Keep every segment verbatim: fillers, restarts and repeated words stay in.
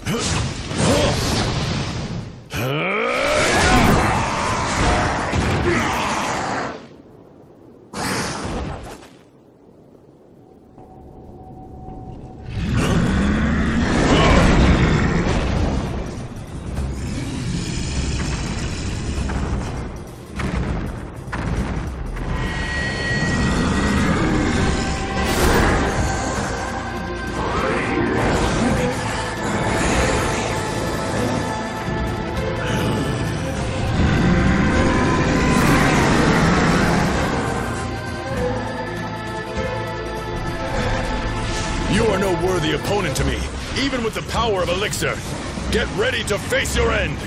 You are no worthy opponent to me, even with the power of Elixir. Get ready to face your end!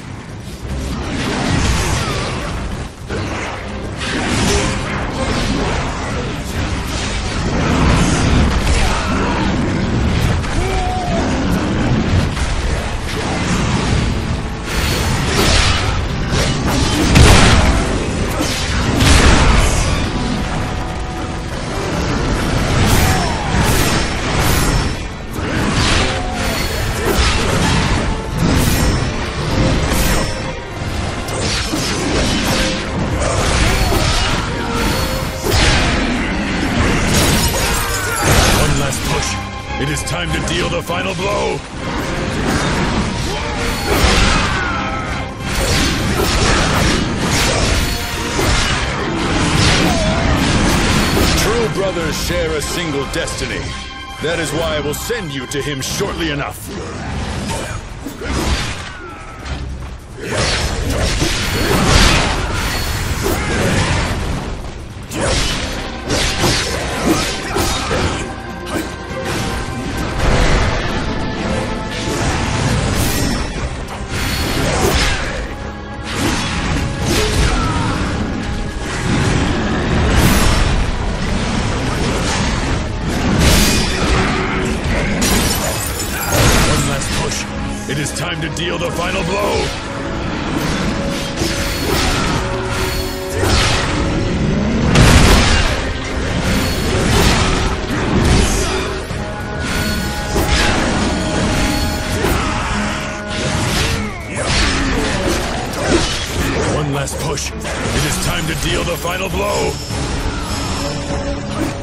It is time to deal the final blow! True brothers share a single destiny. That is why I will send you to him shortly enough. It is time to deal the final blow! One last push. It is time to deal the final blow!